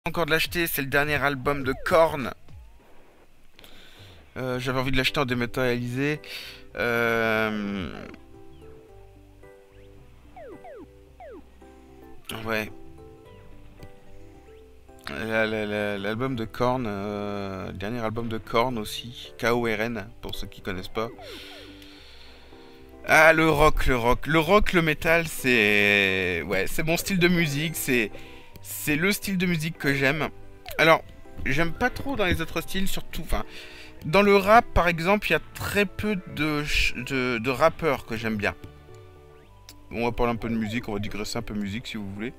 Encore de l'acheter, c'est le dernier album de Korn. J'avais envie de l'acheter en dématérialisé. Euh... Ouais. L'album de Korn, le dernier album de Korn aussi, Korn pour ceux qui connaissent pas. Ah, le métal, c'est mon style de musique, c'est le style de musique que j'aime. Alors, j'aime pas trop dans les autres styles, surtout, enfin, dans le rap, par exemple, il y a très peu de rappeurs que j'aime bien. On va parler un peu de musique, on va digresser un peu musique si vous voulez.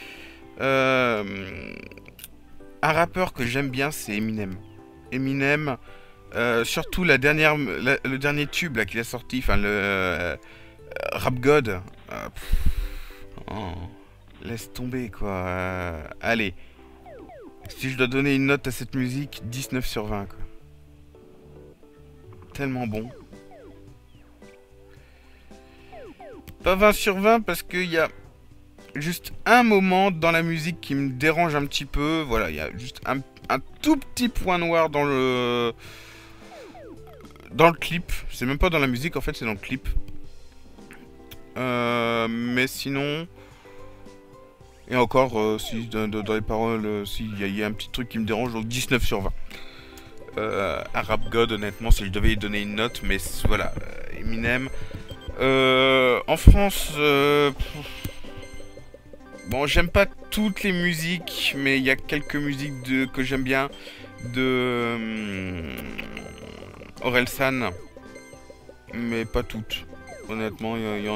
Euh, un rappeur que j'aime bien, c'est Eminem. Eminem, surtout le dernier tube là qu'il a sorti, enfin le Rap God. Oh, laisse tomber quoi. Allez, si je dois donner une note à cette musique, 19 sur 20 quoi. Tellement bon. Pas 20 sur 20 parce qu'il y a juste un moment dans la musique qui me dérange un petit peu. Voilà, il y a juste un tout petit point noir dans le clip. C'est même pas dans la musique en fait, c'est dans le clip. Mais sinon, et encore, si dans les paroles, s'il y a un petit truc qui me dérange, donc 19 sur 20. Rap God, honnêtement, si je devais lui donner une note, mais voilà, Eminem. En France, bon, j'aime pas toutes les musiques, mais il y a quelques musiques que j'aime bien de Orelsan, mais pas toutes. Honnêtement,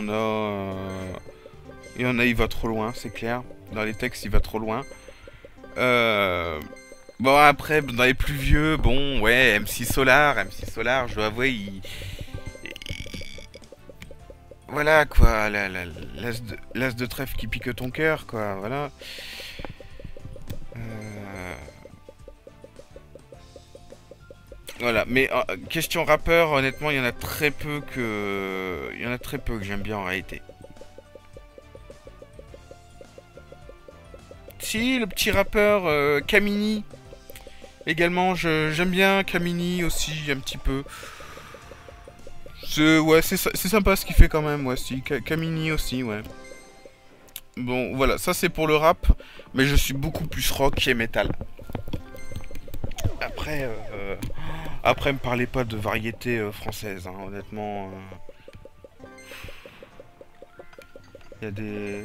il y en a, il va trop loin, c'est clair. Dans les textes, il va trop loin. Euh, bon, après, dans les plus vieux, bon, ouais, MC Solar, je dois avouer, voilà, quoi, l'as de trèfle qui pique ton cœur, quoi, voilà. Euh, Voilà, mais question rappeur, honnêtement, il y en a très peu que j'aime bien en réalité. Si, le petit rappeur Kamini, également, j'aime bien Kamini aussi, un petit peu. Ouais, c'est sympa ce qu'il fait quand même, ouais, si, Kamini aussi, ouais. Bon, voilà, ça c'est pour le rap, mais je suis beaucoup plus rock et metal. Après, me parlez pas de variété française, hein, honnêtement. Il y a des...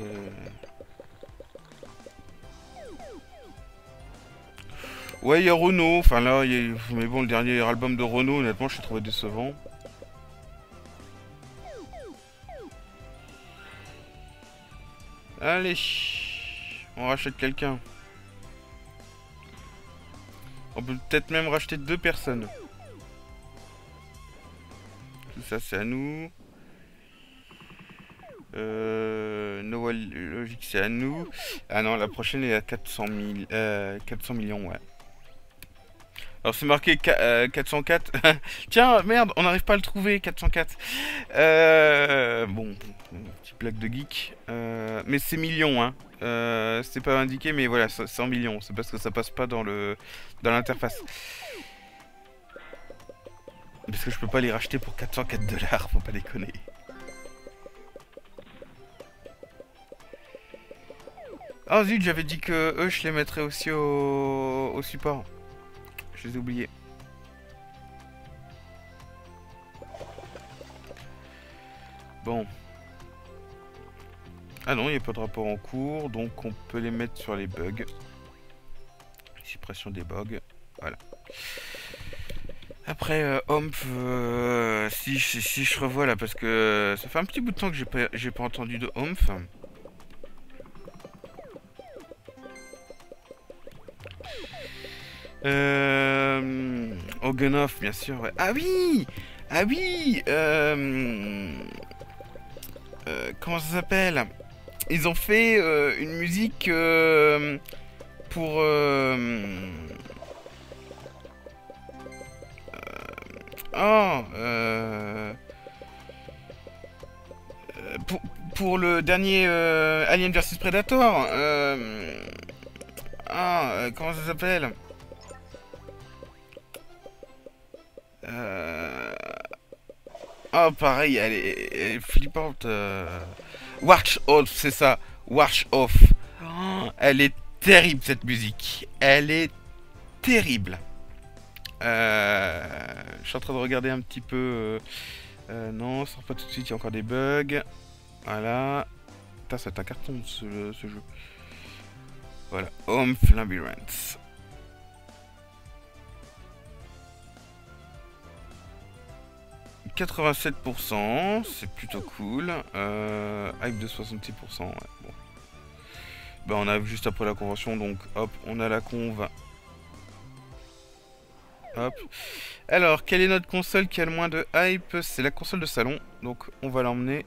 Ouais, il y a Renault, enfin là, mais bon, le dernier album de Renault, honnêtement, je l'ai trouvé décevant. Allez, on rachète quelqu'un. On peut peut-être même racheter deux personnes. Tout ça, c'est à nous. Noël Logique, c'est à nous. Ah non, la prochaine est à 400 millions, ouais. Alors c'est marqué 404. Tiens, merde, on n'arrive pas à le trouver, 404. Bon, petite blague de geek. Mais c'est millions, hein. C'est pas indiqué, mais voilà, c'est en millions. C'est parce que ça passe pas dans l'interface. Parce que je peux pas les racheter pour 404 $, faut pas déconner. Oh zut, j'avais dit que eux, je les mettrais aussi au support. Je les ai oubliés. Bon. Ah non, il n'y a pas de rapport en cours, donc on peut les mettre sur les bugs. Suppression des bugs. Voilà. Après, si je revois là, parce que ça fait un petit bout de temps que j'ai pas entendu de Humph. Ogunoff, bien sûr. Ouais. Ah oui. Ah oui. Comment ça s'appelle? Ils ont fait une musique pour oh pour le dernier Alien vs Predator. Ah, comment ça s'appelle? euh... Oh, pareil, elle est flippante. Watch Off, c'est ça. Watch Off. Oh, elle est terrible cette musique. Elle est terrible. Je suis en train de regarder un petit peu. Non, ça sort pas tout de suite, il y a encore des bugs. Voilà. Putain, c'est un carton ce jeu. Voilà, Home Labyrinth. « 87%, c'est plutôt cool. Hype de 66%, ouais, bon. Bah, on arrive juste après la convention, donc hop, on a la conve. Hop. Alors, quelle est notre console qui a le moins de hype? C'est la console de salon, donc on va l'emmener.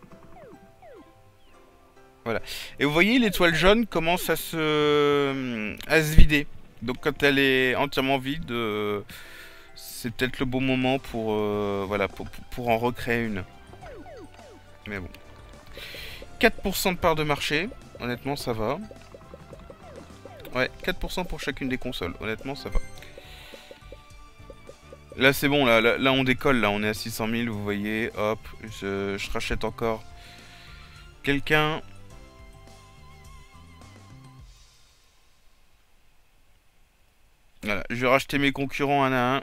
Voilà. Et vous voyez, l'étoile jaune commence à se vider. Donc quand elle est entièrement vide, c'est peut-être le bon moment pour, voilà, pour en recréer une. Mais bon. 4% de part de marché. Honnêtement, ça va. Ouais, 4% pour chacune des consoles. Honnêtement, ça va. Là, c'est bon. Là, on décolle. Là, on est à 600 000. Vous voyez. Hop. Je rachète encore quelqu'un. Voilà. Je vais racheter mes concurrents un à un.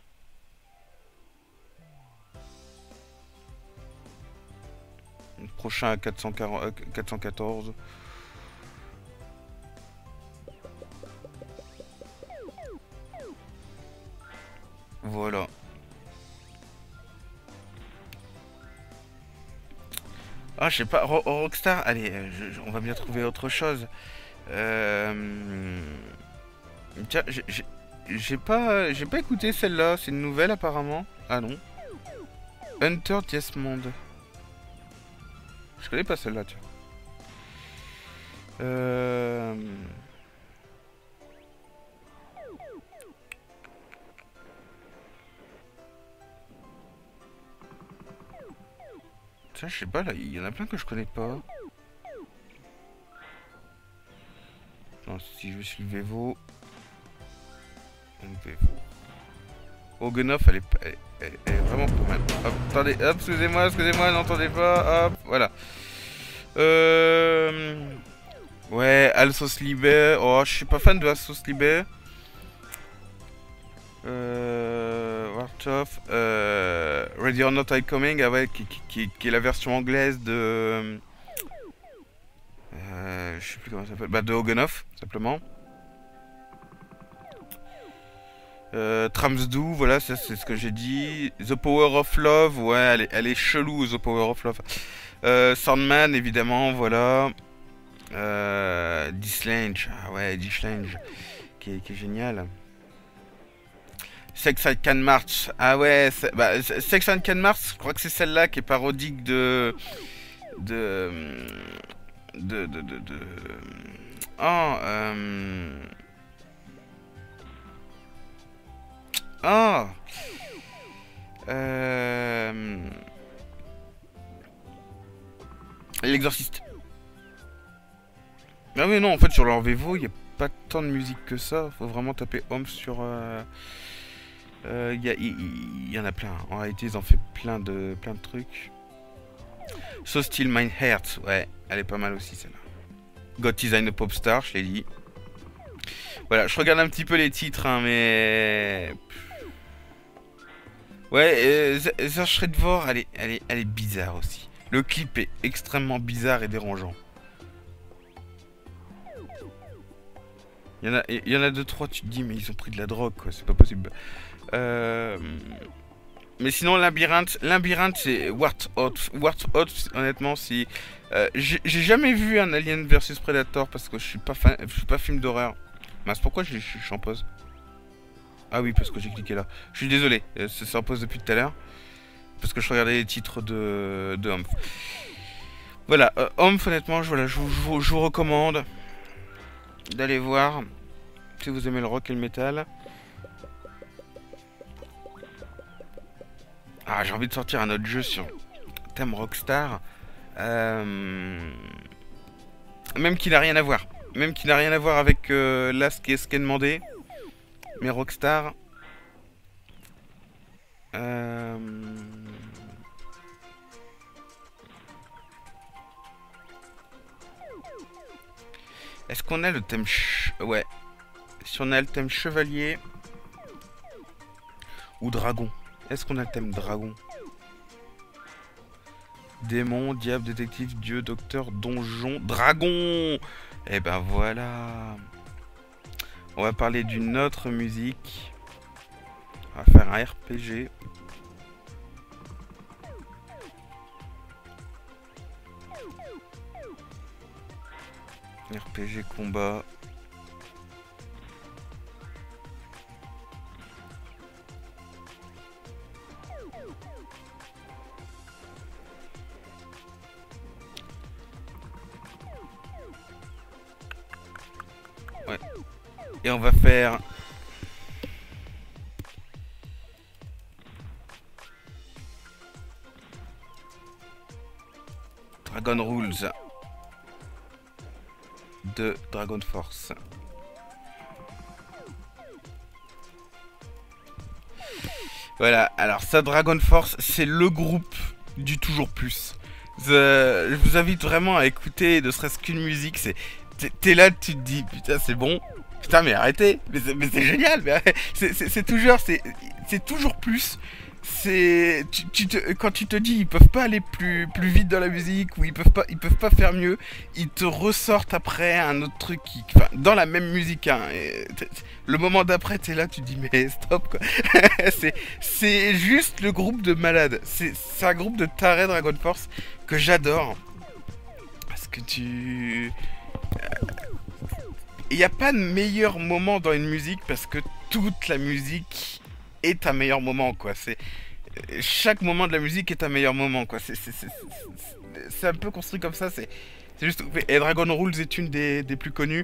Le prochain à 414. Voilà. Ah, je sais pas. Rockstar, allez, on va bien trouver autre chose. Tiens, j'ai pas écouté celle-là. C'est une nouvelle apparemment. Ah non. Hunter Diamond. Je connais pas celle-là, tiens. Tiens, je sais pas, là, il y en a plein que je connais pas. Non, si je suis le Vevo. Ogenov, elle est vraiment pas mal. Hop, attendez, hop, excusez-moi, n'entendez pas, hop, voilà. Ouais, Alsos Liber. Oh, je suis pas fan de Alsos Liber. Wartoff. Ready or Not I Coming, ah ouais, qui est la version anglaise de. Je sais plus comment ça s'appelle. Bah, de Ogenov, simplement. Tramsdoo, voilà, ça c'est ce que j'ai dit. The Power of Love, ouais, elle est chelou, The Power of Love. Sandman, évidemment, voilà. Dislange, ah ouais, Dislange, qui est génial. Sex I Can March, ah ouais, Sex I Can March, je crois que c'est celle-là qui est parodique de... Oh, Oh L'Exorciste. Ah oui, non, en fait, sur leur Vevo, il n'y a pas tant de musique que ça. Faut vraiment taper Home sur... Il y en a plein. En réalité, ils ont fait plein de trucs. So Still My Heart, ouais, elle est pas mal aussi, celle-là. God Design a Popstar, je l'ai dit. Voilà, je regarde un petit peu les titres, hein, mais... Ouais, Shredvor, elle est bizarre aussi. Le clip est extrêmement bizarre et dérangeant. Il y en a deux, trois, tu te dis, mais ils ont pris de la drogue, quoi, c'est pas possible. Mais sinon, Labyrinthe, c'est Warthog, honnêtement, si... j'ai jamais vu un Alien vs Predator parce que je suis pas film d'horreur. Mince, pourquoi je suis en pause? Ah oui, parce que j'ai cliqué là. Je suis désolé, c'est en pause depuis tout à l'heure. Parce que je regardais les titres de Humph. Voilà, Humph, honnêtement, je vous recommande d'aller voir si vous aimez le rock et le métal. Ah, j'ai envie de sortir un autre jeu sur thème Rockstar. Même qu'il n'a rien à voir. même qui n'a rien à voir avec là ce qui est demandé. Mais Rockstar. Euh... Est-ce qu'on a le thème ouais. Si on a le thème chevalier ou dragon. Est-ce qu'on a le thème dragon? Démon, diable, détective, dieu, docteur, donjon, dragon. Et ben voilà. On va parler d'une autre musique. On va faire un RPG. RPG combat. Ouais. Et on va faire... Dragon Rules de Dragon Force. Voilà, alors ça, Dragon Force, c'est le groupe du toujours plus. Je vous invite vraiment à écouter, ne serait-ce qu'une musique. T'es là, tu te dis, putain, c'est bon. Putain, mais arrêtez. Mais c'est génial. C'est toujours plus. Quand tu te dis ils peuvent pas aller plus vite dans la musique ou ils peuvent pas faire mieux, ils te ressortent après un autre truc enfin, dans la même musique, hein, le moment d'après t'es là, tu te dis mais stop quoi. c'est juste le groupe de malades, c'est un groupe de tarés Dragon Force que j'adore parce que il n'y a pas de meilleur moment dans une musique parce que toute la musique est un meilleur moment quoi. Chaque moment de la musique est un meilleur moment quoi. C'est un peu construit comme ça. C'est juste. Et Dragon Rules est une des plus connues.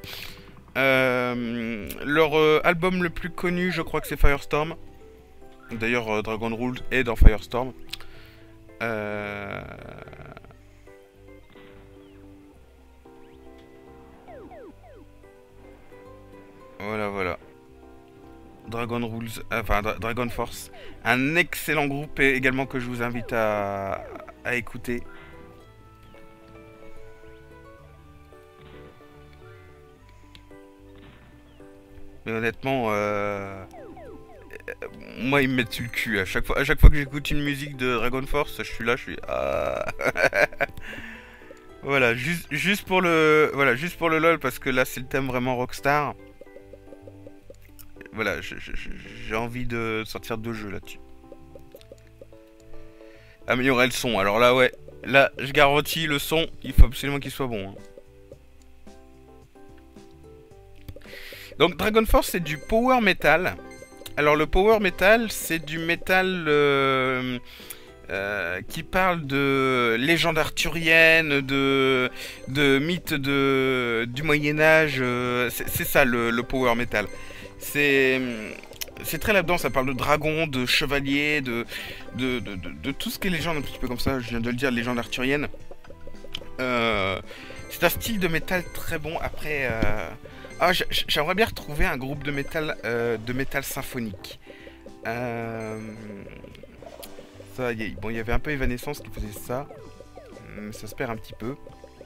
Leur album le plus connu, je crois que c'est Firestorm. D'ailleurs, Dragon Rules est dans Firestorm. Voilà. Dragon Rules, enfin Dragon Force, un excellent groupe également que je vous invite à écouter. Mais honnêtement, moi ils me mettent sur le cul à chaque fois que j'écoute une musique de Dragon Force, je suis là, je suis voilà, juste pour le lol parce que là c'est le thème vraiment Rockstar. Voilà, j'ai envie de sortir deux jeux là-dessus. Améliorer le son. Alors là, ouais. Là, je garantis le son. Il faut absolument qu'il soit bon. Hein. Donc, Dragon Force, c'est du power metal. Alors, le power metal, c'est du metal qui parle de légendes arthuriennes, de mythes du Moyen-Âge. C'est ça, le power metal. C'est très là-dedans, ça parle de dragons, de chevaliers, de tout ce qui est légende, un petit peu comme ça, je viens de le dire, légende arthurienne. C'est un style de métal très bon. Après, j'aimerais bien retrouver un groupe de métal symphonique. Ça, il y avait un peu Evanescence qui faisait ça, mais ça se perd un petit peu.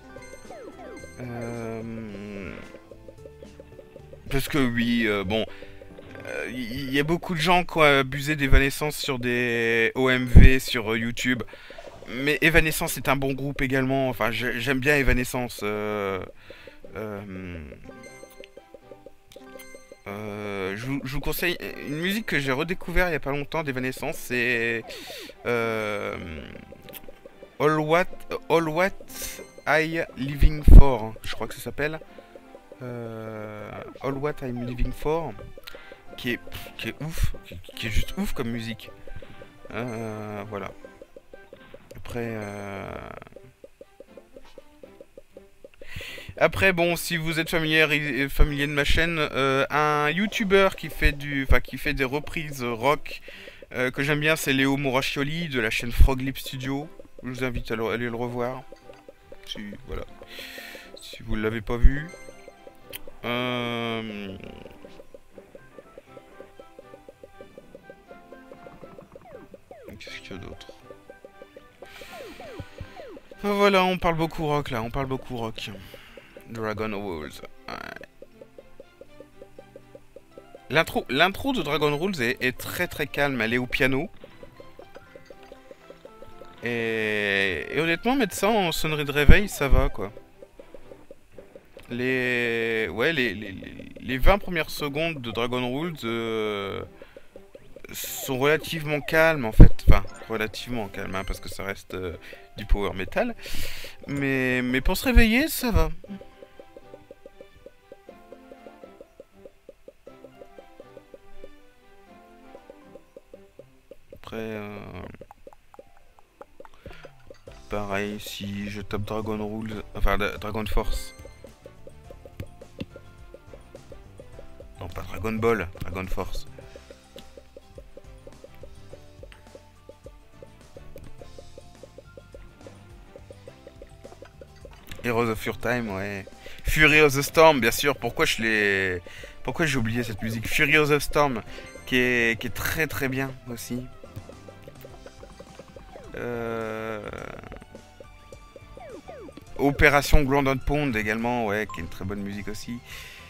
Parce que oui, bon, il y a beaucoup de gens qui ont abusé d'Evanescence sur des OMV sur YouTube. Mais Evanescence est un bon groupe également. Enfin, j'aime bien Evanescence. Je vous conseille une musique que j'ai redécouvert il y a pas longtemps d'Evanescence. C'est All What I Living For. Je crois que ça s'appelle. All What I'm Living For, qui est ouf, qui est juste ouf comme musique. Voilà. Après, bon, si vous êtes familier de ma chaîne, un YouTuber qui fait des reprises rock que j'aime bien, c'est Léo Murascioli de la chaîne Froglip Studio. Je vous invite à aller le revoir. Voilà. Si vous ne l'avez pas vu. Euh... Qu'est-ce qu'il y a d'autre? Voilà, on parle beaucoup rock là, on parle beaucoup rock. Dragon Rules. Ouais. L'intro de Dragon Rules est très très calme, elle est au piano. Et honnêtement, mettre ça en sonnerie de réveil, ça va quoi. Ouais, les 20 premières secondes de Dragon Rules sont relativement calmes en fait. Enfin, relativement calmes, hein, parce que ça reste du power metal. Mais pour se réveiller, ça va. Après, pareil, si je tape Dragon Rules, enfin Dragon Force. Non, pas Dragon Ball, Dragon Force. Heroes of Your Time, ouais. Fury of the Storm, bien sûr. Pourquoi j'ai oublié cette musique? Fury of the Storm, qui est très très bien aussi. Opération Grand Pond également, ouais, qui est une très bonne musique aussi.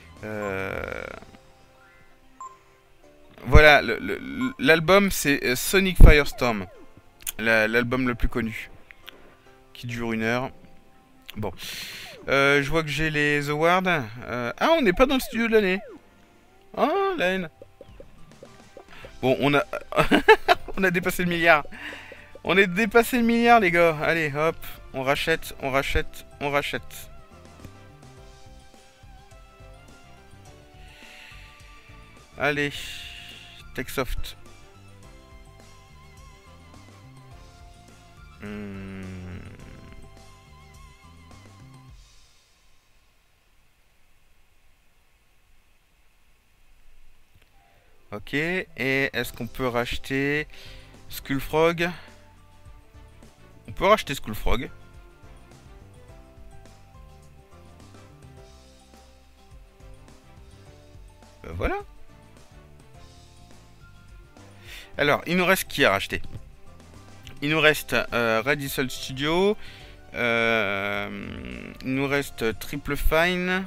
Voilà, l'album c'est Sonic Firestorm, l'album le plus connu, qui dure 1 heure. Bon, je vois que j'ai les awards. Ah, on n'est pas dans le studio de l'année. Ah, la haine. Bon, on a on a dépassé le milliard. On est dépassé le milliard, les gars. Allez, hop, on rachète, on rachète, on rachète. Allez, Techsoft. Ok, et est-ce qu'on peut racheter Skullfrog? On peut racheter Skullfrog. Ben voilà. Alors, il nous reste qui à racheter? Il nous reste Radisson Studio. Il nous reste Triple Fine.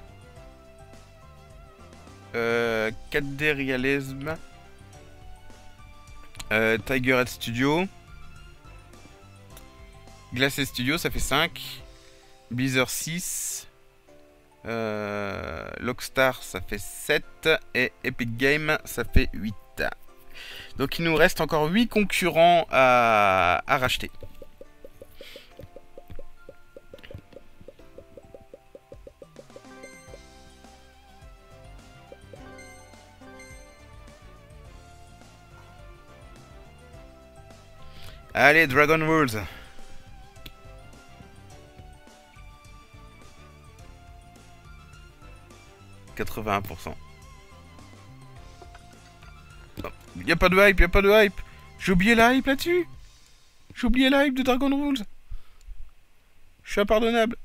4D Realism. Tigerhead Studio. Glacier Studio, ça fait 5. Blizzard 6. Lockstar, ça fait 7. Et Epic Games, ça fait 8. Donc il nous reste encore 8 concurrents à racheter. Allez, Dragon Rules. « 81%. Y a pas de hype, y a pas de hype. J'ai oublié la hype là-dessus. J'ai oublié la hype de Dragon Rules. Je suis impardonnable.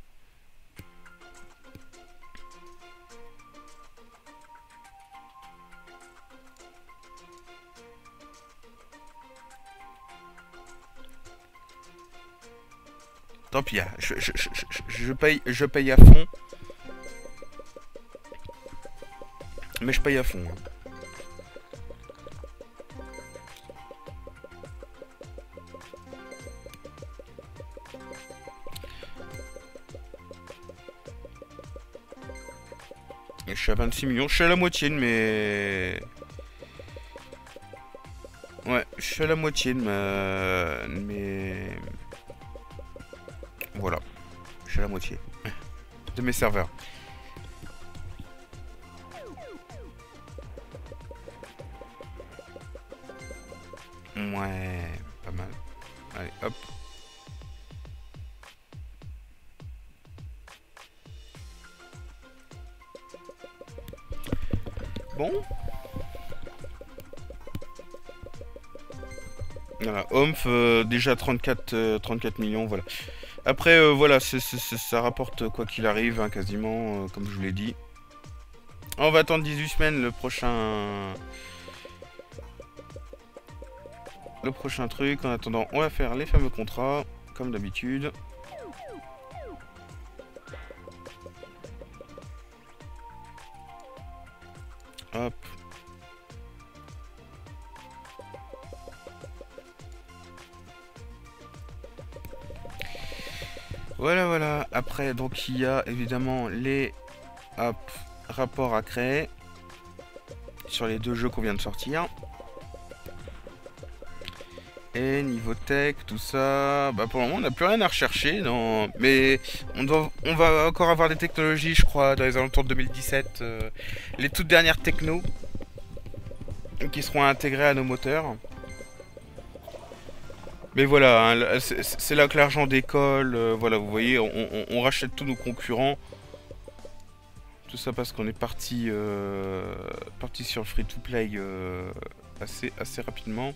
Tant pis, je paye à fond. Mais je paye à fond. Et je suis à 26 millions. Je suis à la moitié de mes... Ouais, je suis à la moitié de mes... Voilà. Je suis à la moitié de mes serveurs. Ouais, pas mal. Allez, hop. Bon. Voilà, Omf, déjà 34 millions, voilà. Après, voilà, ça rapporte quoi qu'il arrive, hein, quasiment, comme je vous l'ai dit. On va attendre 18 semaines le prochain... Le prochain truc. En attendant, on va faire les fameux contrats, comme d'habitude. Hop. Voilà, voilà. Après, donc, il y a évidemment les hop, rapports à créer sur les deux jeux qu'on vient de sortir. Et niveau tech, tout ça, bah pour le moment on n'a plus rien à rechercher, non. Mais on va encore avoir des technologies, je crois, dans les alentours de 2017, les toutes dernières technos qui seront intégrées à nos moteurs. Mais voilà, hein, c'est là que l'argent décolle. Voilà, vous voyez, on rachète tous nos concurrents. Tout ça parce qu'on est parti sur le free-to-play assez rapidement.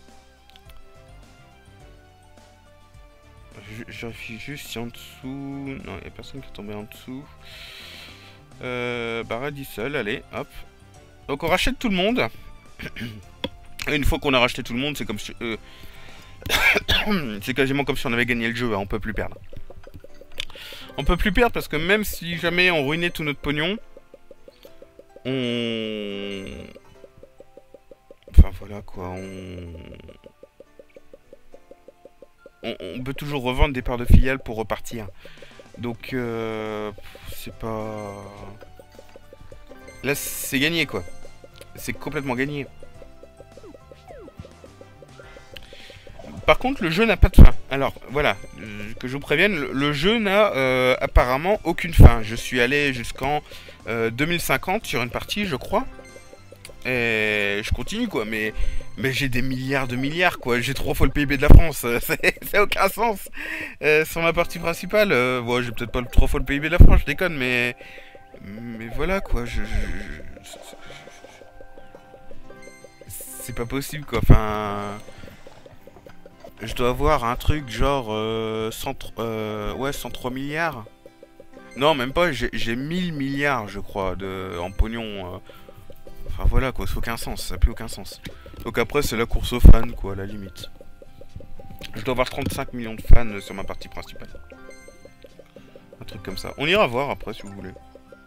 Je vérifie juste si en dessous... Non, il n'y a personne qui est tombé en dessous. Bah, Radisson, allez, hop. Donc on rachète tout le monde. Et une fois qu'on a racheté tout le monde, c'est comme si... c'est quasiment comme si on avait gagné le jeu, hein, on peut plus perdre. On peut plus perdre parce que même si jamais on ruinait tout notre pognon, enfin voilà quoi, on peut toujours revendre des parts de filiales pour repartir. Donc c'est pas... Là c'est gagné quoi. C'est complètement gagné. Par contre le jeu n'a pas de fin. Alors voilà, que je vous prévienne, le jeu n'a apparemment aucune fin. Je suis allé jusqu'en 2050 sur une partie je crois. Et je continue quoi, mais j'ai des milliards de milliards quoi, j'ai 3 fois le PIB de la France, ça aucun sens. Sur ma partie principale, bon, j'ai peut-être pas 3 fois le PIB de la France, je déconne, mais voilà quoi, c'est pas possible quoi, enfin, je dois avoir un truc genre 103 milliards. Non même pas, j'ai 1000 milliards je crois en pognon. Enfin voilà quoi, ça n'a aucun sens, ça n'a plus aucun sens. Donc après c'est la course aux fans quoi, à la limite. Je dois avoir 35 millions de fans sur ma partie principale. Un truc comme ça. On ira voir après si vous voulez.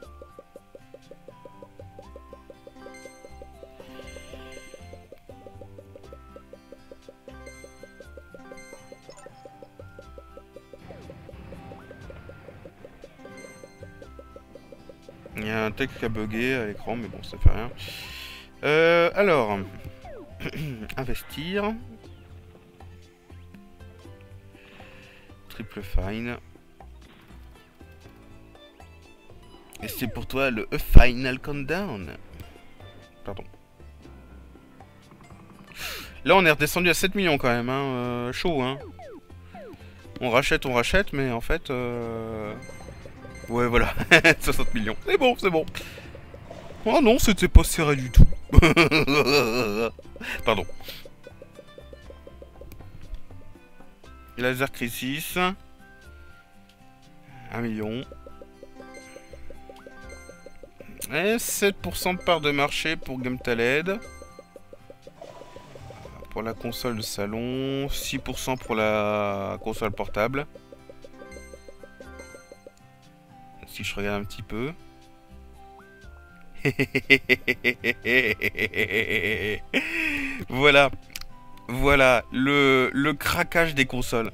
Il y a un texte qui a bugué à l'écran, mais bon, ça fait rien. Alors, investir. Triple fine. Et c'est pour toi le final countdown. Pardon. Là, on est redescendu à 7 millions quand même, hein. Chaud, hein. On rachète, mais en fait... Ouais, voilà. 60 millions. C'est bon, c'est bon. Oh non, c'était pas serré du tout. Pardon. Laser Crisis. 1 million. Et 7% de part de marché pour Gamtaled. Pour la console de salon. 6% pour la console portable. Si je regarde un petit peu. Voilà. Voilà. Le craquage des consoles.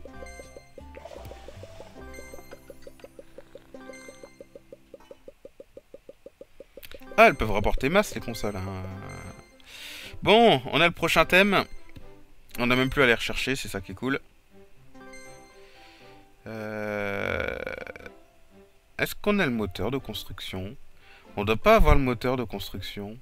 Ah, elles peuvent rapporter masse les consoles. Hein. Bon, on a le prochain thème. On n'a même plus à les rechercher, c'est ça qui est cool. Est-ce qu'on a le moteur de construction? On doit pas avoir le moteur de construction.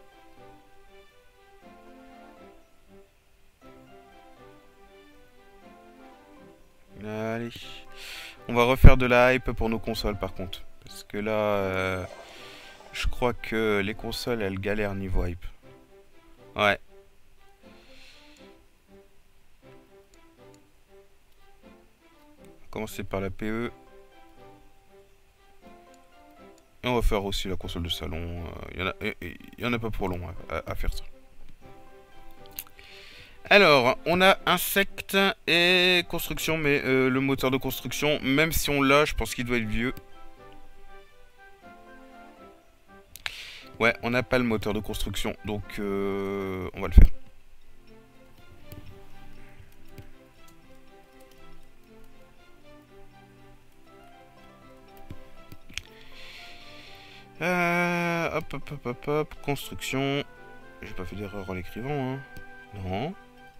Allez. On va refaire de la hype pour nos consoles par contre. Parce que là, je crois que les consoles, elles galèrent niveau hype. Ouais. On va commencer par la PE. Et on va faire aussi la console de salon. Il y en a pas pour long à faire ça. Alors, on a insectes et construction, mais le moteur de construction, même si on l'a, je pense qu'il doit être vieux. Ouais, on n'a pas le moteur de construction, donc on va le faire. Hop, construction. J'ai pas fait d'erreur en l'écrivant, hein. Non.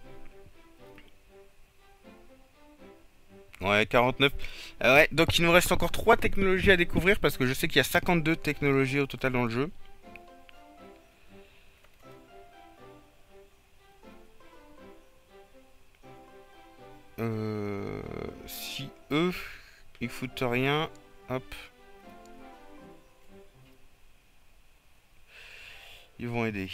Ouais, 49. Ouais, donc il nous reste encore 3 technologies à découvrir parce que je sais qu'il y a 52 technologies au total dans le jeu. Si eux, ils foutent rien, hop. Ils vont aider.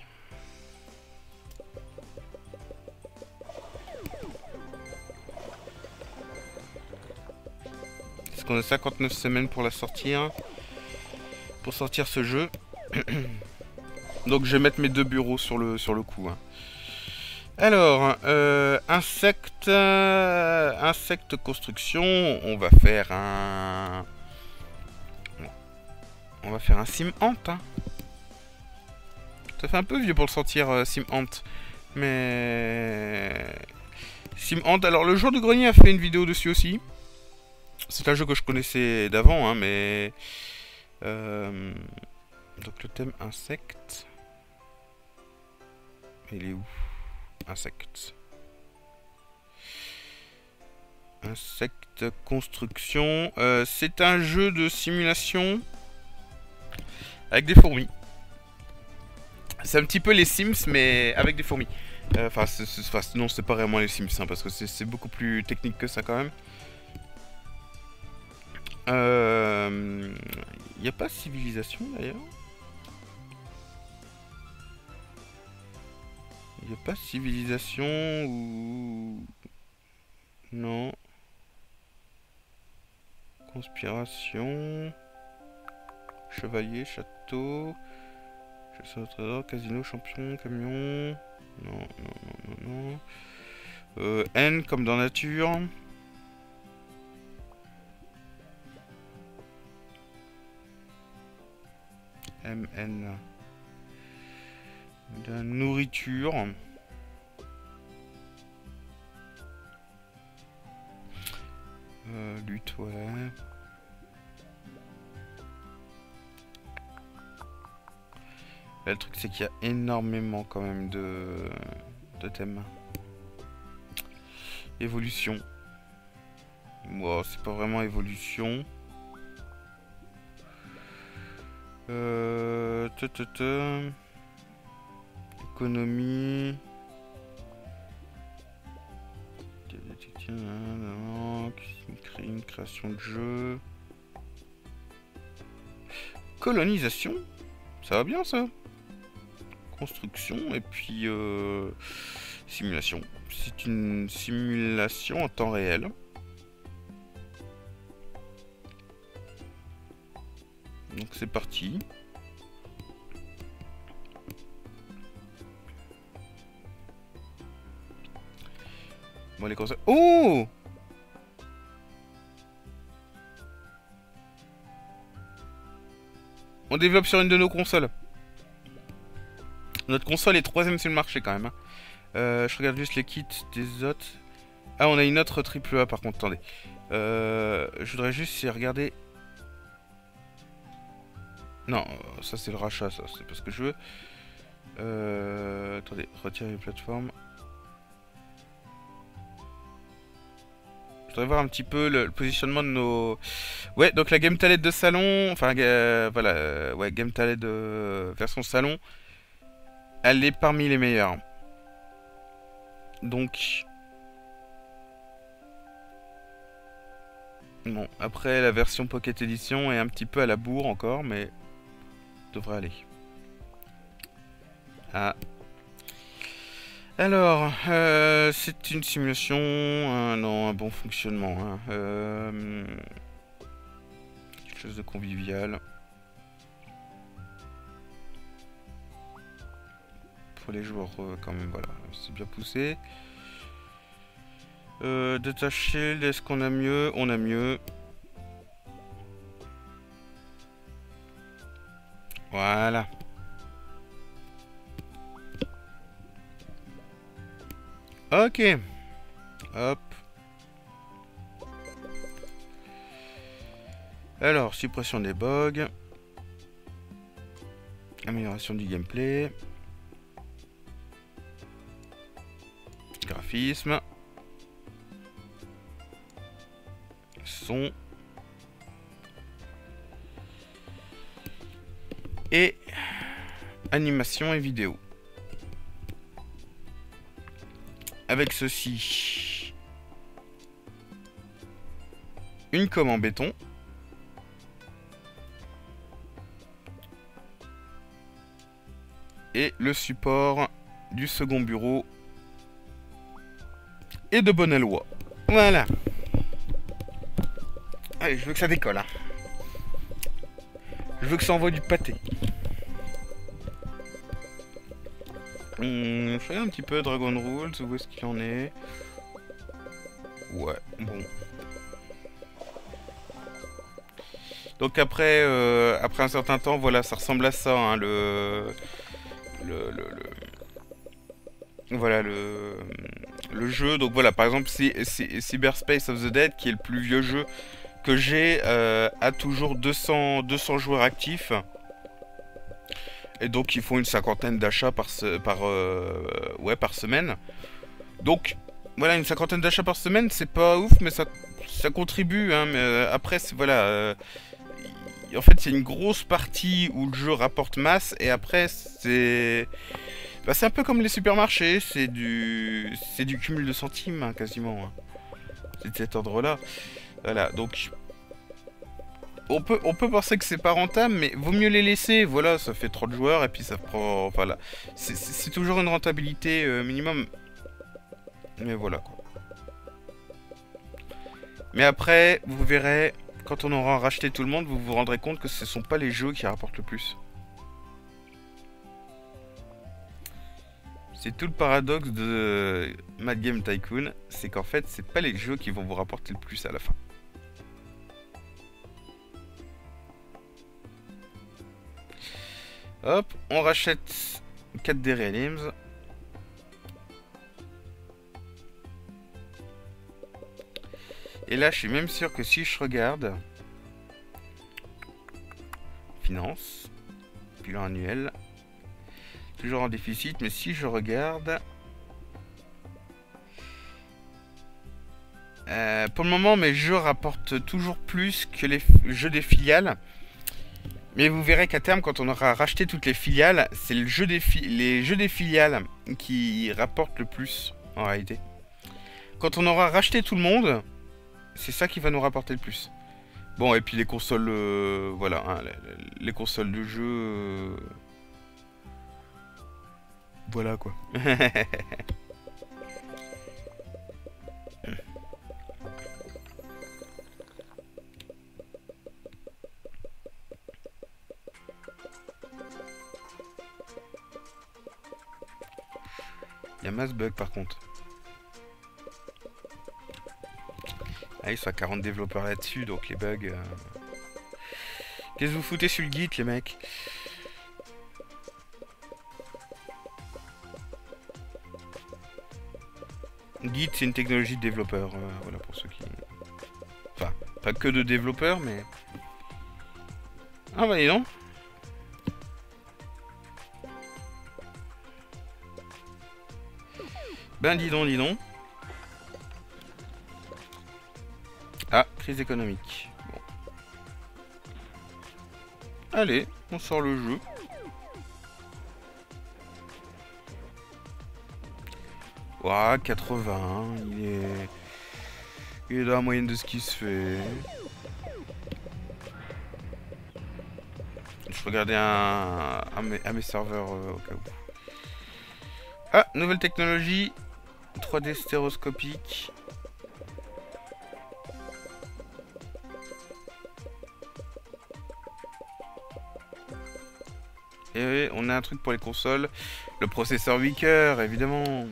Parce qu'on a 59 semaines pour la sortir. Pour sortir ce jeu. Donc je vais mettre mes 2 bureaux sur le coup. Hein. Alors, insectes construction, on va faire un... On va faire un sim ant. Hein. Ça fait un peu vieux pour le sortir, sim ant. Mais... Sim ant, alors le jour du grenier a fait une vidéo dessus aussi. C'est un jeu que je connaissais d'avant, hein, mais... Donc le thème insecte... Il est où? Insectes. Insectes construction. C'est un jeu de simulation avec des fourmis. C'est un petit peu les Sims, mais avec des fourmis. Enfin, non, c'est pas vraiment les Sims, hein, parce que c'est beaucoup plus technique que ça quand même. Y a pas civilisation d'ailleurs? Y a pas civilisation ou... Non. Conspiration. Chevalier, château. Chasseur au trésor, casino, champion, camion. Non. N comme dans nature. MN. De la nourriture. Lutte, ouais. Là, le truc, c'est qu'il y a énormément quand même de thèmes. Évolution. Wow, c'est pas vraiment évolution. Économie. Une création de jeu. Colonisation. Ça va bien ça. Construction et puis simulation. C'est une simulation en temps réel. Donc c'est parti. Bon les consoles. Oh! On développe sur une de nos consoles. Notre console est 3ème sur le marché quand même. Hein. Je regarde juste les kits des autres. Ah, on a une autre AAA par contre, attendez. Je voudrais juste regarder. Non, ça c'est le rachat, ça c'est pas ce que je veux. Attendez, retirer les plateformes. Je voudrais voir un petit peu le positionnement de nos... Ouais, donc la Game Talent de salon, enfin voilà, ouais, Game Talent de version salon, elle est parmi les meilleures. Donc... Bon, après la version Pocket Edition est un petit peu à la bourre encore, mais... devrait aller. Ah... Alors, c'est une simulation, non, un bon fonctionnement. Hein. Quelque chose de convivial. pour les joueurs quand même, voilà, c'est bien poussé. Détacher, est-ce qu'on a mieux? On a mieux. Voilà. Ok. Hop. Alors, suppression des bugs. Amélioration du gameplay. Graphisme. Son. Et animation et vidéo. Avec ceci. Une com en béton. Et le support du second bureau et de bonne loi. Voilà. Allez, je veux que ça décolle. Hein. Je veux que ça envoie du pâté. Je regarde un petit peu Dragon Rules, où est-ce qu'il en est. Ouais, bon. Donc après, après un certain temps, voilà, ça ressemble à ça, hein, voilà le jeu. Donc voilà, par exemple, Cyberspace of the Dead, qui est le plus vieux jeu que j'ai, a toujours 200 joueurs actifs. Et donc ils font une cinquantaine d'achats par semaine. Donc voilà, une cinquantaine d'achats par semaine, c'est pas ouf, mais ça contribue. Hein, mais après, voilà. En fait, c'est une grosse partie où le jeu rapporte masse, et après, c'est un peu comme les supermarchés, c'est du cumul de centimes, hein, quasiment. Hein. C'est de cet ordre-là. Voilà, donc on peut penser que c'est pas rentable, mais vaut mieux les laisser. Voilà, ça fait 30 joueurs, et puis ça prend... Voilà, c'est toujours une rentabilité minimum. Mais voilà, quoi. Mais après, vous verrez... Quand on aura racheté tout le monde, vous vous rendrez compte que ce ne sont pas les jeux qui rapportent le plus. C'est tout le paradoxe de Mad Game Tycoon, c'est qu'en fait, c'est pas les jeux qui vont vous rapporter le plus à la fin. Hop, on rachète 4D Realms. Et là, je suis même sûr que si je regarde... Finance. Bilan annuel. Toujours en déficit, mais si je regarde... pour le moment, mes jeux rapportent toujours plus que les jeux des filiales. Mais vous verrez qu'à terme, quand on aura racheté toutes les filiales, c'est les jeux des filiales qui rapportent le plus, en réalité. Quand on aura racheté tout le monde... C'est ça qui va nous rapporter le plus. Bon, et puis les consoles... voilà, hein, les consoles de jeu... voilà, quoi. Il y a masse bug, par contre. Ah, ils sont à 40 développeurs là-dessus, donc les bugs... Qu'est-ce que vous foutez sur le Git, les mecs? Git, c'est une technologie de développeur. Voilà, pour ceux qui... Enfin, pas que de développeurs, mais... Ah bah dis donc. Ben dis donc, dis donc. Ah, crise économique. Bon. Allez, on sort le jeu. Ouah, 80, il est dans la moyenne de ce qui se fait. Je regardais à mes serveurs au cas où. Ah, nouvelle technologie. 3D stéréoscopique. Et on a un truc pour les consoles. Le processeur 8 cœurs, évidemment.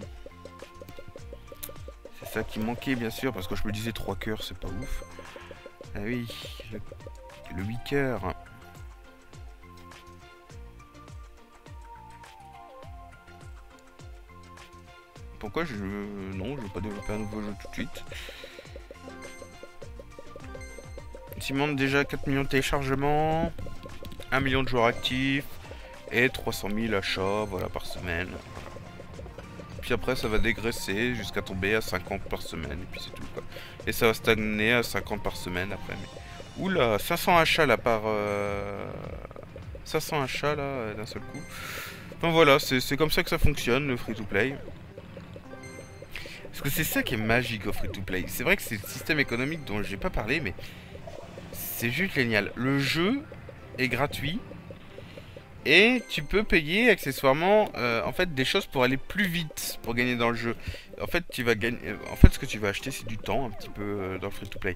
C'est ça qui manquait, bien sûr, parce que je me disais 3 cœurs, c'est pas ouf. Ah oui, le 8 cœurs. Pourquoi je... Non, je vais pas développer un nouveau jeu tout de suite. Il demande déjà 4 millions de téléchargements, 1 million de joueurs actifs et 300 000 achats, voilà, par semaine. Puis après ça va dégraisser jusqu'à tomber à 50 par semaine et puis c'est tout quoi. Et ça va stagner à 50 par semaine après. Mais... Oula, 500 achats là par... 500 achats là d'un seul coup. Enfin voilà, c'est comme ça que ça fonctionne le free-to-play. Parce que c'est ça qui est magique au free-to-play. C'est vrai que c'est le système économique dont j'ai pas parlé, mais c'est juste génial. Le jeu est gratuit et tu peux payer accessoirement en fait des choses pour aller plus vite pour gagner dans le jeu. En fait, tu vas gagner. En fait, ce que tu vas acheter, c'est du temps un petit peu dans le free-to-play.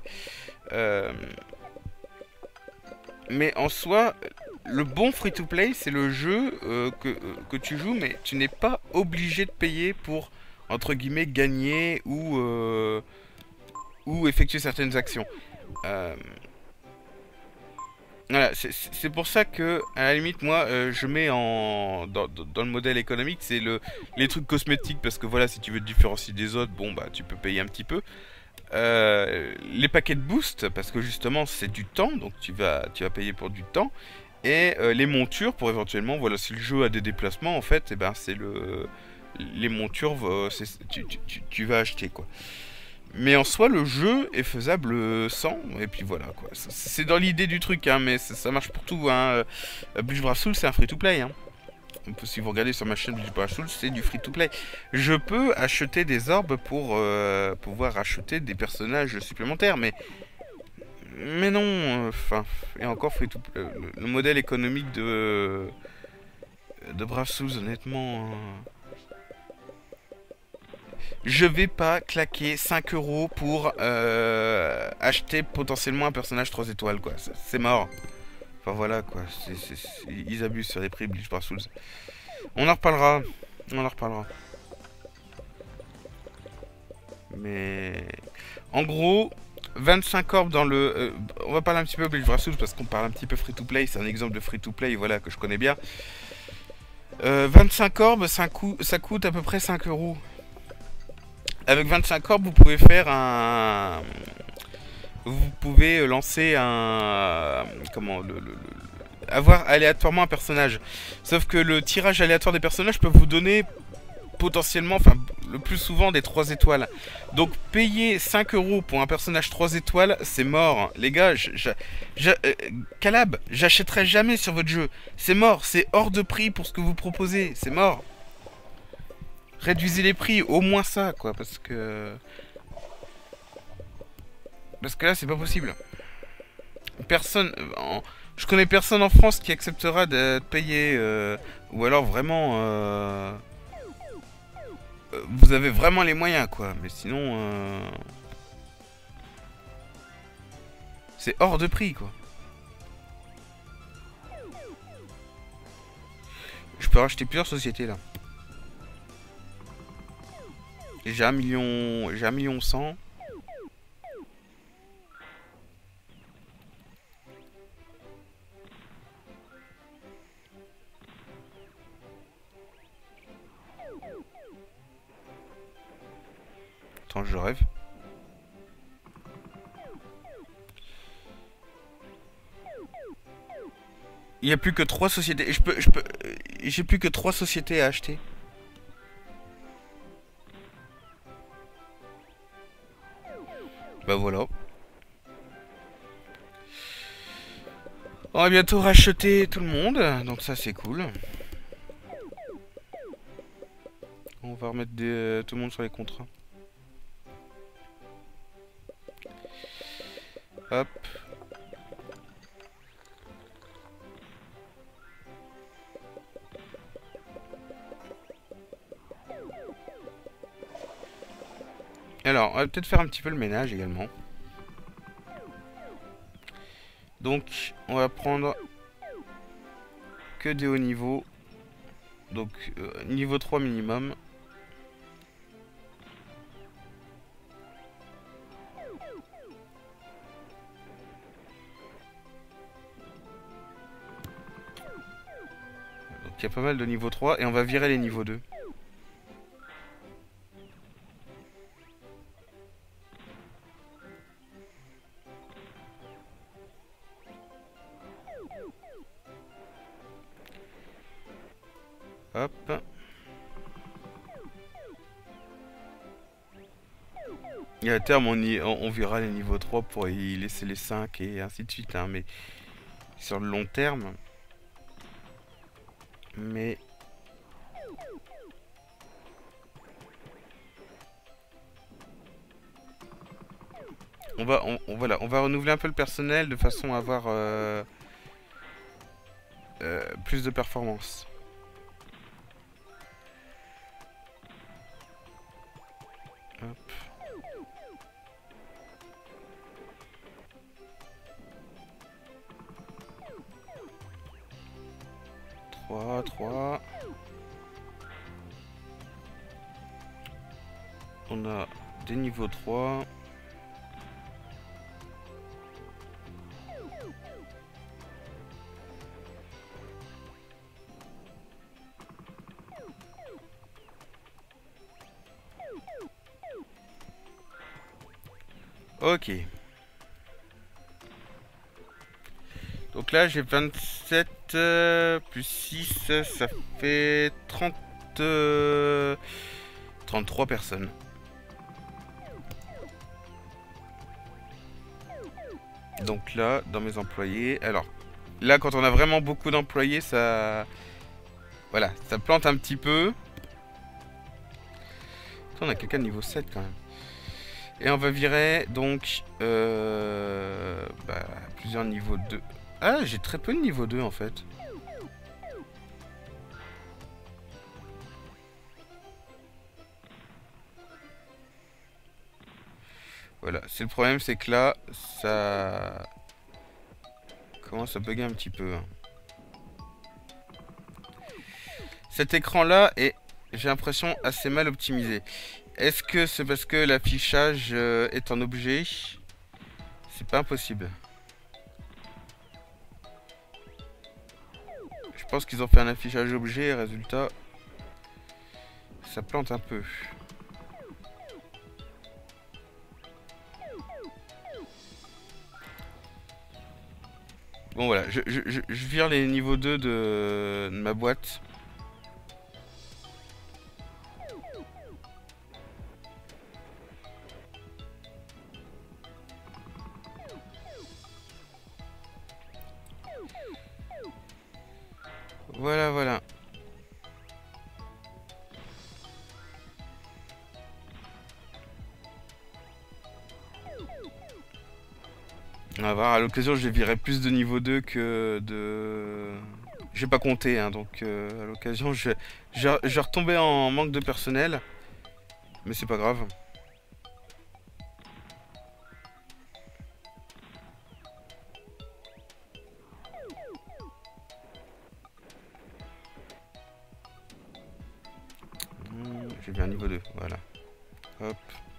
Mais en soi, le bon free-to-play, c'est le jeu que tu joues, mais tu n'es pas obligé de payer pour entre guillemets gagner ou effectuer certaines actions. Voilà, c'est pour ça que, à la limite, moi, je mets dans le modèle économique, c'est les trucs cosmétiques, parce que voilà, si tu veux te différencier des autres, bon, bah, tu peux payer un petit peu. Les paquets de boost, parce que justement, c'est du temps, donc tu vas payer pour du temps. Et les montures, pour éventuellement, voilà, si le jeu a des déplacements, en fait, et ben, c'est les montures, tu vas acheter, quoi. Mais en soi, le jeu est faisable sans, et puis voilà quoi. C'est dans l'idée du truc, hein, mais ça marche pour tout. Hein. Bleach Brave Soul, c'est un free-to-play. Hein. Si vous regardez sur ma chaîne Bleach Brave Soul, c'est du free-to-play. Je peux acheter des orbes pour pouvoir acheter des personnages supplémentaires, mais non. Enfin, et encore free-to-play. Le modèle économique de Brave Souls, honnêtement. Je vais pas claquer 5 euros pour acheter potentiellement un personnage 3 étoiles, quoi. C'est mort. Enfin voilà, quoi. Ils abusent sur les prix Bleach Brave Souls. On en reparlera. On en reparlera. Mais... En gros, 25 orbes dans le... on va parler un petit peu Bleach Brave Souls parce qu'on parle un petit peu free-to-play. C'est un exemple de free-to-play, voilà, que je connais bien. 25 orbes, ça coûte à peu près 5 euros. Avec 25 orbes, vous pouvez faire un... Vous pouvez lancer un... Comment avoir aléatoirement un personnage. Sauf que le tirage aléatoire des personnages peut vous donner potentiellement, enfin le plus souvent des 3 étoiles. Donc payer 5 euros pour un personnage 3 étoiles, c'est mort. Les gars, Calab, j'achèterai jamais sur votre jeu. C'est mort, c'est hors de prix pour ce que vous proposez. C'est mort. Réduisez les prix, au moins ça, quoi, parce que là, c'est pas possible. Personne... Je connais personne en France qui acceptera de payer... ou alors, vraiment... vous avez vraiment les moyens, quoi. Mais sinon... c'est hors de prix, quoi. Je peux racheter plusieurs sociétés, là. J'ai 1 million... J'ai 1 million 100. Attends, je rêve. Il n'y a plus que 3 sociétés. J'ai plus que 3 sociétés à acheter. Bah voilà. On va bientôt racheter tout le monde, donc ça c'est cool. On va remettre tout le monde sur les contrats. Hop. Alors, on va peut-être faire un petit peu le ménage également. Donc, on va prendre que des hauts niveaux. Donc niveau 3 minimum. Donc il y a pas mal de niveau 3 et on va virer les niveaux 2. Hop. Et à terme, on verra les niveaux 3 pour y laisser les 5 et ainsi de suite. Hein, mais sur le long terme. Mais... voilà, on va renouveler un peu le personnel de façon à avoir plus de performance. Hop. 3. On a des niveaux 3. Ok. Donc là j'ai 27 plus 6, ça fait 33 personnes. Donc là, dans mes employés... Alors, là quand on a vraiment beaucoup d'employés, ça... Voilà, ça plante un petit peu. On a quelqu'un de niveau 7 quand même. Et on va virer donc plusieurs niveaux 2. Ah, j'ai très peu de niveau 2 en fait. Voilà, c'est le problème, c'est que là, ça commence à bugger un petit peu. Hein. Cet écran-là est, j'ai l'impression, assez mal optimisé. Est-ce que c'est parce que l'affichage est en objet? C'est pas impossible. Je pense qu'ils ont fait un affichage objet et résultat, ça plante un peu. Bon voilà, je vire les niveaux 2 de ma boîte. Voilà, voilà. On va voir, à l'occasion je virerai plus de niveau 2 que de... J'ai pas compté, hein, donc à l'occasion je vais retomber en manque de personnel. Mais c'est pas grave. J'ai bien niveau 2, voilà. Hop.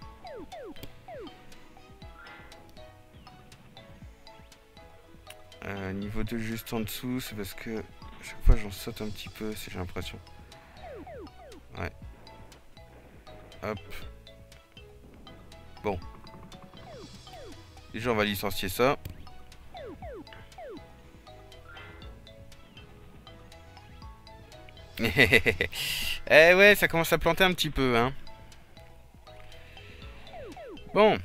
Niveau 2 juste en dessous, c'est parce que chaque fois j'en saute un petit peu, j'ai l'impression. Ouais. Hop. Bon. Déjà on va licencier ça. Eh ouais, ça commence à planter un petit peu, hein. Bon.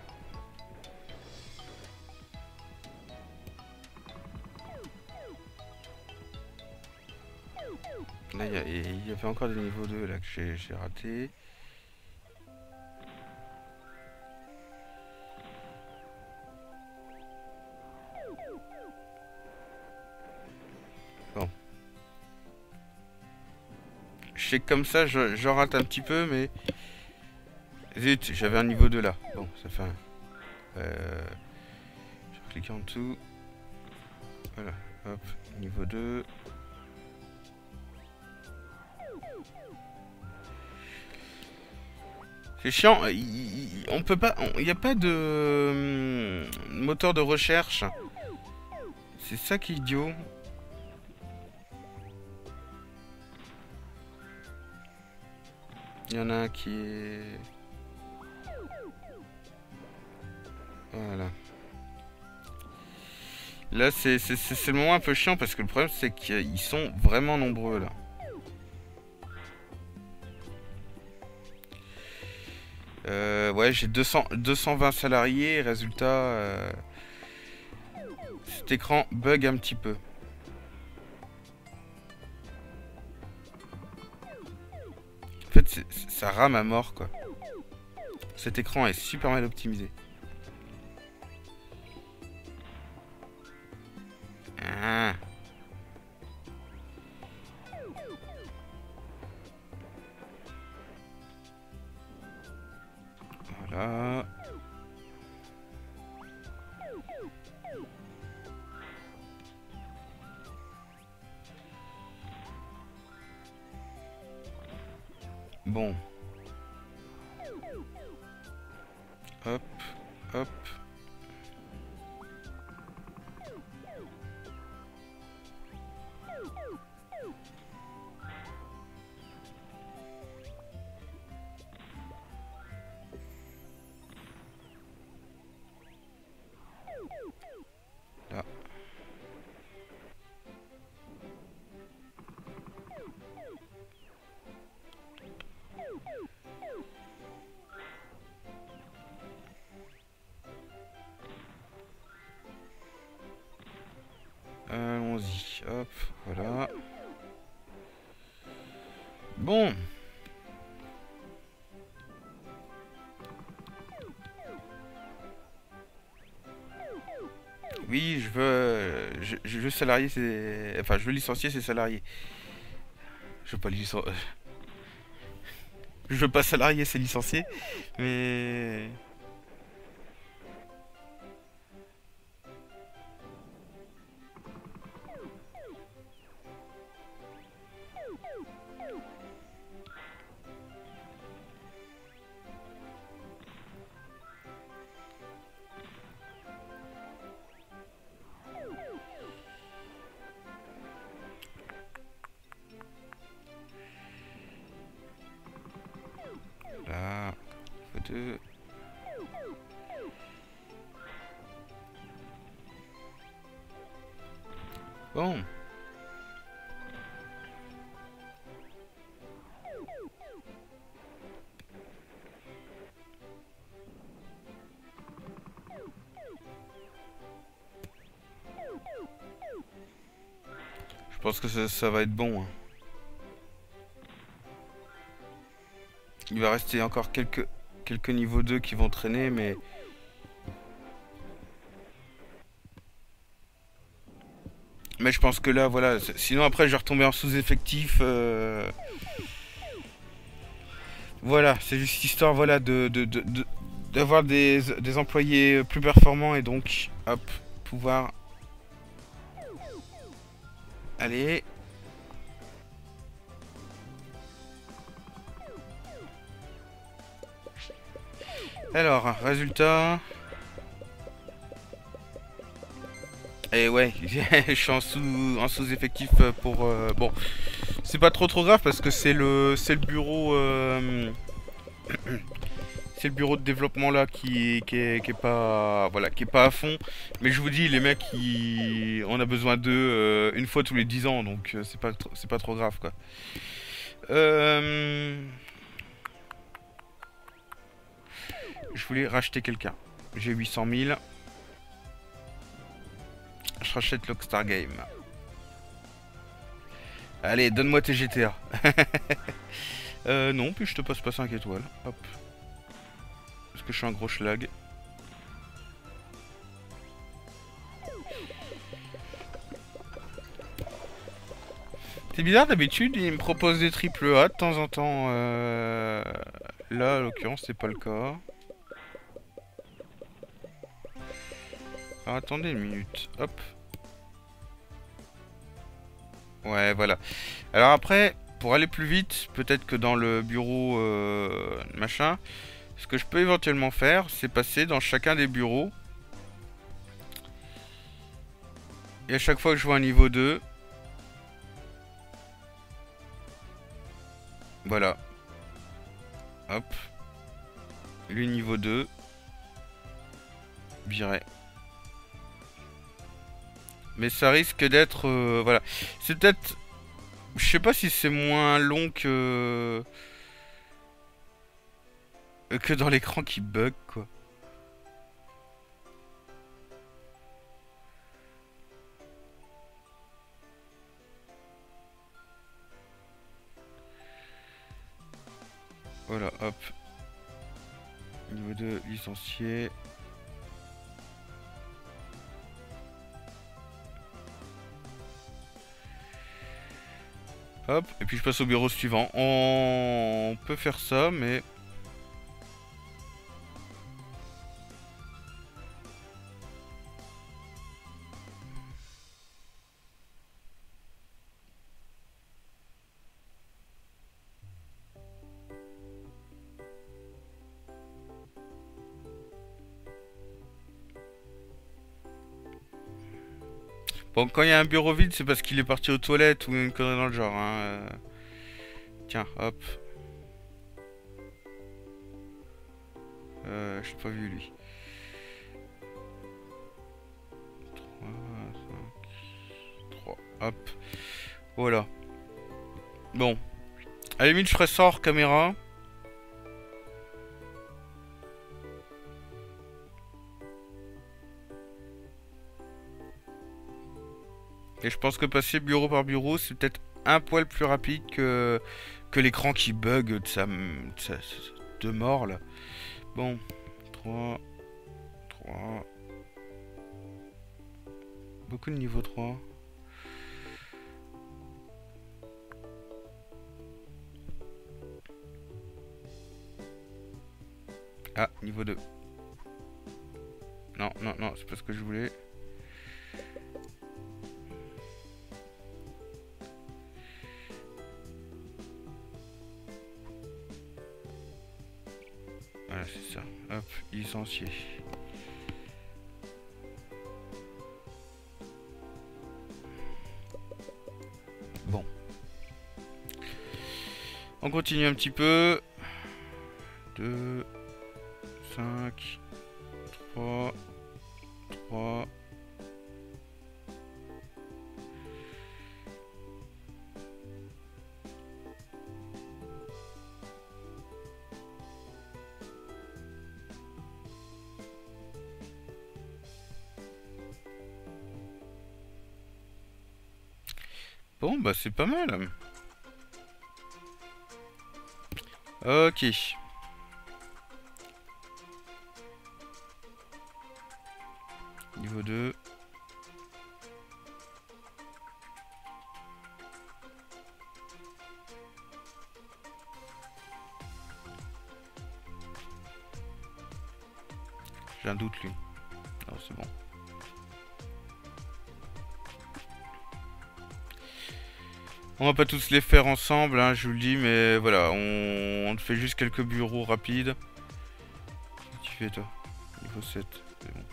Là, il y avait encore des niveaux 2 là que j'ai raté. Bon. Je sais que comme ça, j'en rate un petit peu, mais... Zut, j'avais un niveau 2 là. Bon, ça fait un... Je clique en dessous. Voilà, hop, niveau 2. C'est chiant, on peut pas... Il n'y a pas de moteur de recherche. C'est ça qui est idiot. Il y en a un qui est... Voilà. Là, c'est le moment un peu chiant parce que le problème, c'est qu'ils sont vraiment nombreux, là. Ouais, j'ai 220 salariés. Résultat, cet écran bug un petit peu. En fait, ça rame à mort, quoi. Cet écran est super mal optimisé. Ah. Voilà. Bon. Hop, hop. Là. Allons-y, hop, voilà. Bon. Oui, je veux salarier ces... Enfin, je veux licencier ces salariés. Je veux pas licencier... Je veux pas salarier ces licenciés, mais... Là, deux. Bon. Je pense que ça va être bon. Hein. Il va rester encore quelques niveaux 2 qui vont traîner, mais... Mais je pense que là, voilà. Sinon, après, je vais retomber en sous-effectif. Voilà, c'est juste histoire, voilà, d'avoir des employés plus performants et donc, hop, pouvoir... Allez. Alors, résultat... Et ouais, je suis en sous-effectif pour... bon, c'est pas trop grave parce que c'est le bureau... c'est le bureau de développement là qui est pas... Voilà, qui est pas à fond. Mais je vous dis, les mecs, on a besoin d'eux une fois tous les 10 ans, donc c'est pas trop grave, quoi. Je voulais racheter quelqu'un. J'ai 800 000. Je rachète Lockstar Game. Allez, donne-moi tes GTA. Non, puis je te passe pas 5 étoiles. Hop. Parce que je suis un gros schlag. C'est bizarre, d'habitude, il me propose des triple A de temps en temps. Là, en l'occurrence, c'est pas le cas. Alors, attendez une minute. Hop. Ouais, voilà. Alors après, pour aller plus vite, peut-être que dans le bureau machin, ce que je peux éventuellement faire, c'est passer dans chacun des bureaux. Et à chaque fois que je vois un niveau 2, voilà. Hop. Le niveau 2. Viré. Mais ça risque d'être... voilà. C'est peut-être... Je sais pas si c'est moins long que dans l'écran qui bug, quoi. Voilà, hop. Niveau 2, licencié. Hop, et puis je passe au bureau suivant. On peut faire ça, mais... Bon, quand il y a un bureau vide, c'est parce qu'il est parti aux toilettes ou une connerie dans le genre. Hein. Tiens, hop. Je pas vu lui. 3, 5, 3, hop. Voilà. Bon. À la limite, je ferai ça hors caméra. Et je pense que passer bureau par bureau, c'est peut-être un poil plus rapide que l'écran qui bug de mort là. Bon, 3, 3. Beaucoup de niveau 3. Ah, niveau 2. Non, non, non, c'est pas ce que je voulais. Voilà, c'est ça. Hop, licencié. Bon. On continue un petit peu. 2, 5, 3, 3. Bon, bah c'est pas mal. Ok. Niveau 2. J'ai un doute lui. Non, c'est bon. On va pas tous les faire ensemble, hein, je vous le dis, mais voilà, on fait juste quelques bureaux rapides. Qu'est-ce que tu fais toi? Niveau 7, c'est bon.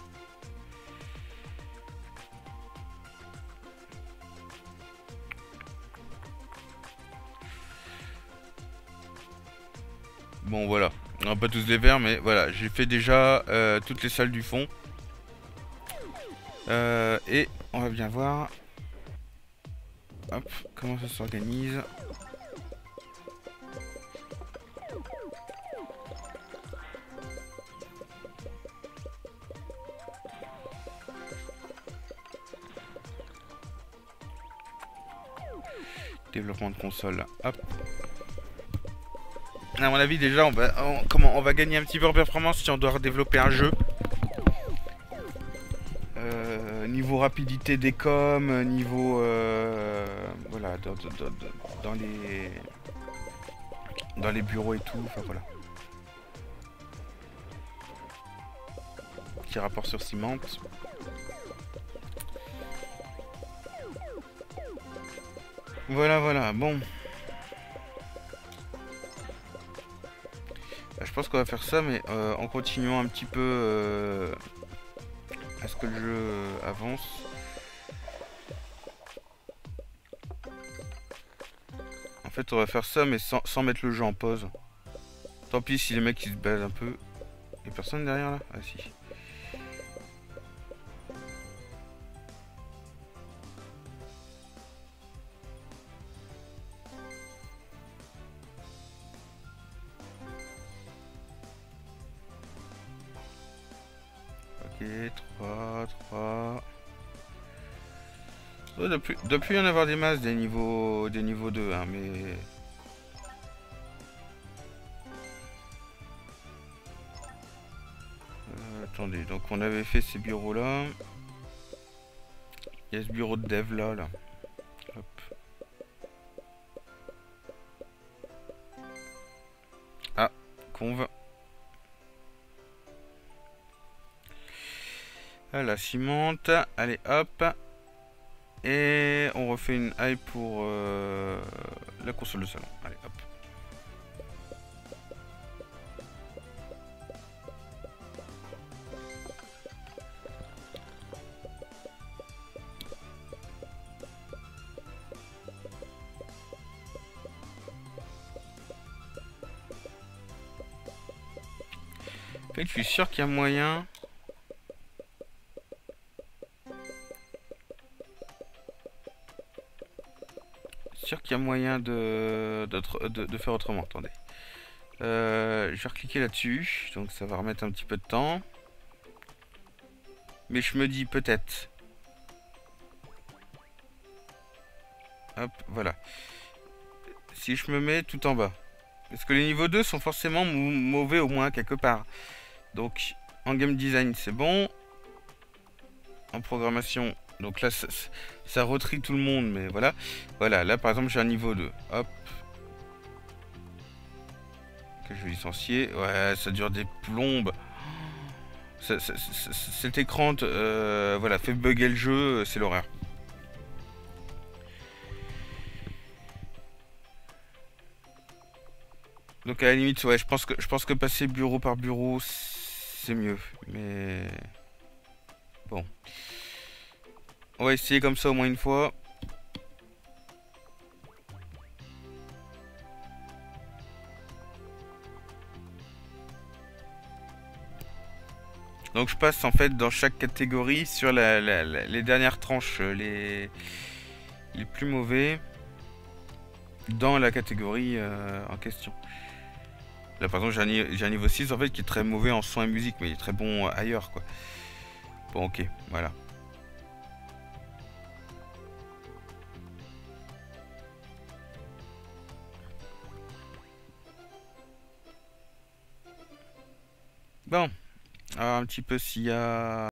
Bon voilà, on va pas tous les faire, mais voilà, j'ai fait déjà toutes les salles du fond. Et on va bien voir. Hop, comment ça s'organise. Développement de console. Hop. À mon avis, déjà, on va gagner un petit peu en performance si on doit redévelopper un jeu. Niveau rapidité des coms, niveau voilà, dans les bureaux et tout, enfin voilà. Petit rapport sur Ciment. Voilà, voilà, bon. Je pense qu'on va faire ça, mais en continuant un petit peu à ce que le jeu avance. En fait, on va faire ça, mais sans mettre le jeu en pause. Tant pis si les mecs ils se baladent un peu. Y'a personne derrière là? Ah si. Ok, 3. Ouais, depuis y en avoir des masses des niveaux 2, hein, mais... attendez, donc on avait fait ces bureaux là. Il y a ce bureau de dev là. Hop. Ah, conve. Ah, la cimente. Allez, hop. Et on refait une haille pour la console de salon. Allez, hop. En fait, je suis sûr qu'il y a moyen. De faire autrement. Attendez. Je vais recliquer là-dessus. Donc ça va remettre un petit peu de temps. Mais je me dis peut-être. Hop, voilà. Si je me mets tout en bas. Parce que les niveaux 2 sont forcément mauvais au moins quelque part. Donc en game design c'est bon. En programmation, donc là ça retrie tout le monde, mais voilà. Voilà, là par exemple j'ai un niveau 2. Hop. Que je vais licencier. Ouais, ça dure des plombes. Cet écran voilà, fait bugger le jeu, c'est l'horreur. Donc à la limite, ouais, je pense que passer bureau par bureau, c'est mieux. Mais bon. On va essayer comme ça au moins une fois. Donc je passe en fait dans chaque catégorie sur les dernières tranches, les plus mauvais dans la catégorie en question. Là par exemple j'ai un niveau 6 en fait qui est très mauvais en son et musique, mais il est très bon ailleurs quoi. Bon ok, voilà. Bon, alors un petit peu s'il y a...